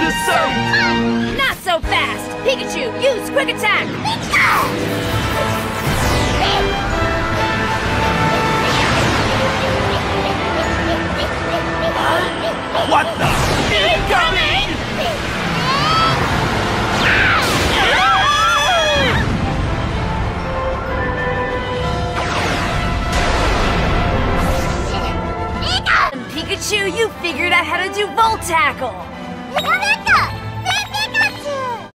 out of sight! Not so fast! Pikachu, use Quick Attack! What the? Incoming! Pikachu, you figured out how to do Volt Tackle!